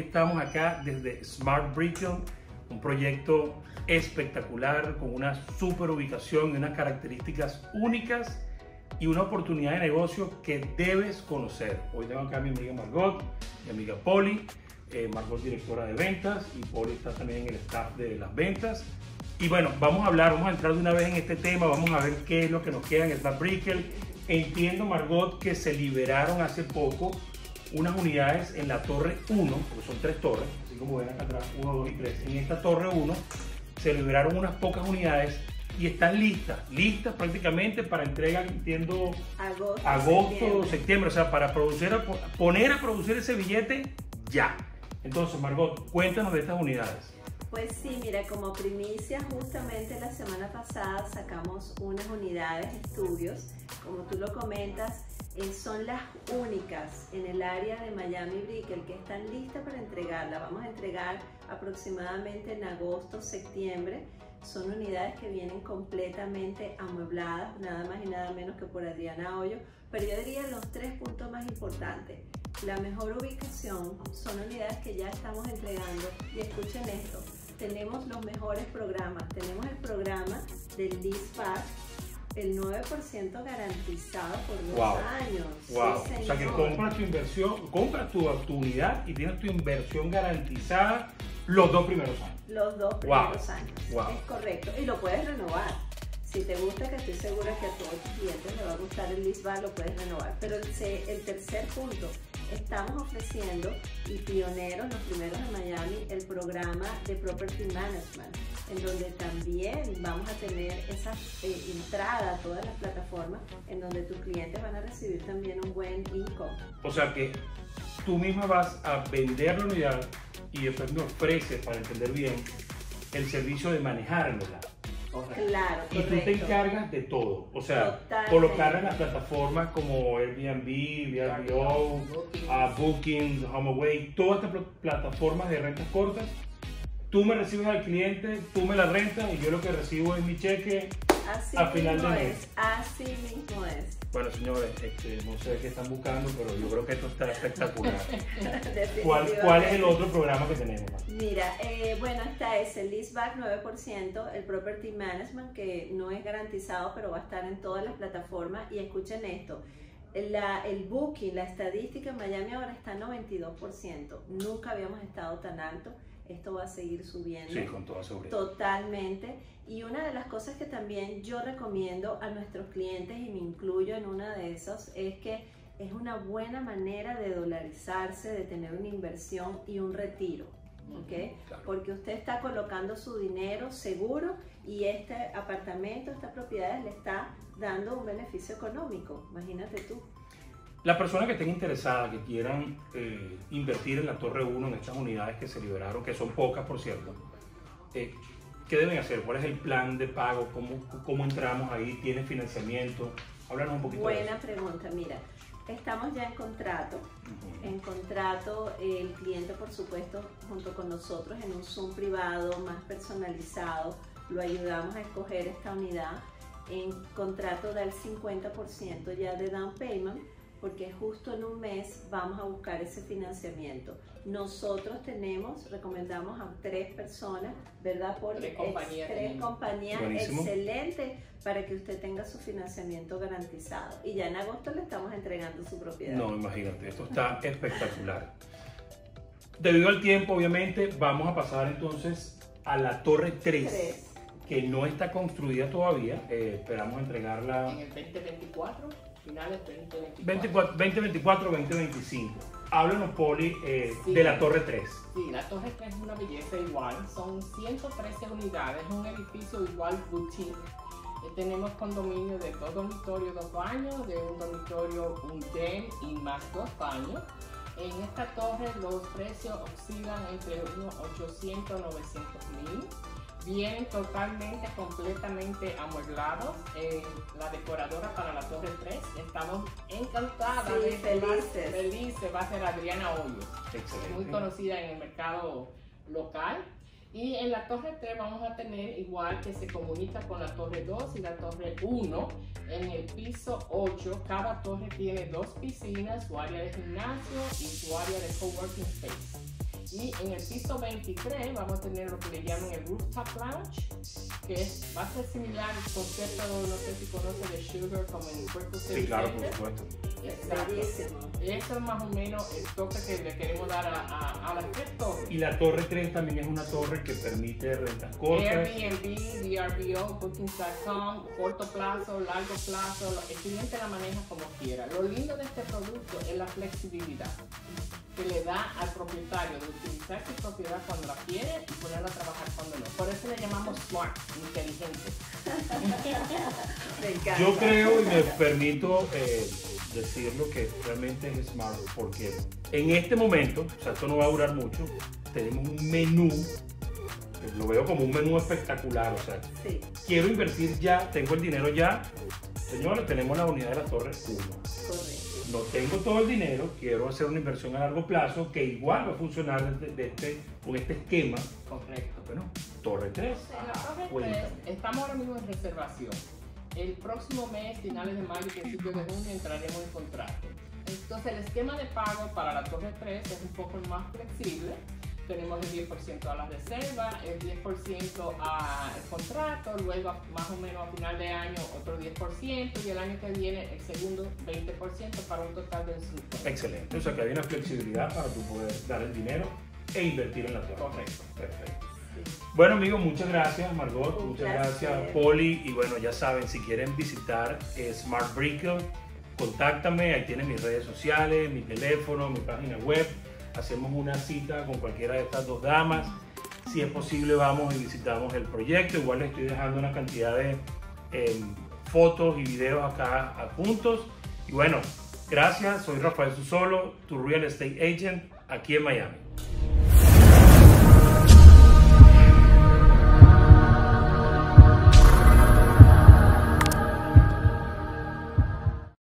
estamos acá desde Smart Brickell, un proyecto espectacular con una super ubicación y unas características únicas y una oportunidad de negocio que debes conocer. Hoy tengo acá a mi amiga Margot, mi amiga Poli. Margot, directora de ventas, y Poli está también en el staff de las ventas. Y bueno, vamos a entrar de una vez en este tema, vamos a ver qué es lo que nos queda en Smart Brickell. Entiendo, Margot, que se liberaron hace poco unas unidades en la torre 1, porque son 3 torres, así como ven acá atrás, 1, 2 y 3. En esta torre 1 se liberaron unas pocas unidades y están listas prácticamente para entrega, entiendo, agosto, septiembre, o sea, para poner a producir ese billete ya. Entonces, Margot, cuéntanos de estas unidades. Pues sí, mira, como primicia, justamente la semana pasada sacamos unas unidades estudios, como tú lo comentas, son las únicas en el área de Miami Brickell que están listas para entregarla. Vamos a entregar aproximadamente en agosto, septiembre. Son unidades que vienen completamente amuebladas, nada más y nada menos que por Adriana Hoyo, pero yo diría los 3 puntos más importantes. La mejor ubicación, son unidades que ya estamos entregando, y escuchen esto, tenemos los mejores programas. Tenemos el programa del leaseback, el 9% garantizado por 2 años. Wow. Sí, o sea que compras tu inversión, compras tu unidad y tienes tu inversión garantizada los 2 primeros años. Los 2 primeros años, wow. Es correcto, y lo puedes renovar. Si te gusta, que estoy segura que a todos tus clientes les va a gustar el leaseback, lo puedes renovar. Pero el tercer punto, estamos ofreciendo, y pioneros, los primeros en Miami, el programa de Property Management, en donde también vamos a tener esa entrada a todas las plataformas, en donde tus clientes van a recibir también un buen income. O sea que tú misma vas a vender la unidad y después me ofreces, para entender bien, el servicio de manejárnosla. Claro, y tú te encargas de todo, o sea, totalmente. Colocarla en las plataformas como Airbnb, VRBO, Booking, HomeAway, todas estas plataformas de rentas cortas. Tú me recibes al cliente, tú me la rentas y yo lo que recibo es mi cheque a final de mes. Así mismo es. Bueno, señores, no sé qué están buscando, pero yo creo que esto está espectacular. ¿Cuál es el otro programa que tenemos? Mira, bueno, está el leaseback 9%, el property management, que no es garantizado, pero va a estar en todas las plataformas. Y escuchen esto, el booking, la estadística en Miami ahora está en 92%. Nunca habíamos estado tan alto. Esto va a seguir subiendo. Sí, con toda seguridad. Totalmente. Y una de las cosas que también yo recomiendo a nuestros clientes, y me incluyo en una de esas, es que es una buena manera de dolarizarse, de tener una inversión y un retiro. ¿Okay? Claro. Porque usted está colocando su dinero seguro y este apartamento, esta propiedad le está dando un beneficio económico. Imagínate tú. Las personas que estén interesadas, que quieran invertir en la Torre 1, en estas unidades que se liberaron, que son pocas por cierto, ¿qué deben hacer? ¿Cuál es el plan de pago? ¿Cómo entramos ahí? ¿Tiene financiamiento? Háblanos un poquito de eso. Buena pregunta, mira. Estamos ya en contrato. En contrato, el cliente, por supuesto, junto con nosotros en un Zoom privado más personalizado, lo ayudamos a escoger esta unidad. En contrato da el 50% ya de down payment, porque justo en un mes vamos a buscar ese financiamiento. Nosotros recomendamos a 3 personas, ¿verdad? Por 3 compañías excelentes para que usted tenga su financiamiento garantizado. Y ya en agosto le estamos entregando su propiedad. No, imagínate, esto está espectacular. Debido al tiempo, obviamente, vamos a pasar entonces a la Torre 3. Que no está construida todavía. Esperamos entregarla en el 2024. Finales 2024, 2025. Háblanos, Poli, sí, de la Torre 3. Sí, la Torre 3 es una belleza igual. Son 113 unidades, un edificio igual boutique. Tenemos condominio de 2 dormitorios, 2 baños, de un dormitorio, un den y más 2 baños. En esta torre los precios oscilan entre unos 800 a 900 mil. Vienen totalmente, completamente amueblados. La decoradora para la Torre 3, estamos encantadas. Sí, felices. Felices, va a ser Adriana Hoyo. Excelente. Muy conocida en el mercado local. Y en la Torre 3 vamos a tener, igual que se comunica con la Torre 2 y la Torre 1, en el piso 8, cada torre tiene 2 piscinas, su área de gimnasio y su área de coworking space. Y en el piso 23 vamos a tener lo que le llaman el Rooftop Lounge, que va a ser similar al concepto, no sé si conoce de Sugar, como en Puerto City. Sí, claro, por supuesto. Bellísimo. Eso es más o menos el toque que le queremos dar al aspecto. Y la torre 3 también es una torre que permite rentas cortas. Airbnb, VRBO, Bookings.com, corto plazo, largo plazo, el cliente la maneja como quiera. Lo lindo de este producto es la flexibilidad que le da al propietario de utilizar su propiedad cuando la quiere y ponerla a trabajar cuando no. Por eso le llamamos smart, inteligente. Me encanta. Yo creo y me permito decirlo que realmente es smart porque en este momento, o sea, esto no va a durar mucho, tenemos un menú, lo veo como un menú espectacular, o sea, Sí, quiero invertir ya, tengo el dinero ya, señores, tenemos la unidad de la torre 1. correcto. No tengo todo el dinero, quiero hacer una inversión a largo plazo que igual va a funcionar con este esquema. Correcto. Bueno, torre 3. En la torre Cuéntame. 3 estamos ahora mismo en reservación. El próximo mes, finales de mayo y principios de junio, entraremos en contrato. Entonces el esquema de pago para la torre 3 es un poco más flexible. Tenemos el 10% a la reserva, el 10% al contrato, luego más o menos a final de año otro 10% y el año que viene el segundo 20% para un total de 50%. Excelente, o sea que hay una flexibilidad para tú poder dar el dinero e invertir en la torre. Correcto. Perfecto. Bueno amigos, muchas gracias Margot, Un muchas placer. gracias Poli y bueno, ya saben, si quieren visitar Smart Brickell, contáctame, ahí tienen mis redes sociales, mi teléfono, mi página web. Hacemos una cita con cualquiera de estas dos damas. Si es posible, vamos y visitamos el proyecto. Igual les estoy dejando una cantidad de fotos y videos acá adjuntos. Y bueno, gracias. Soy Rafael Susolo, tu Real Estate Agent aquí en Miami.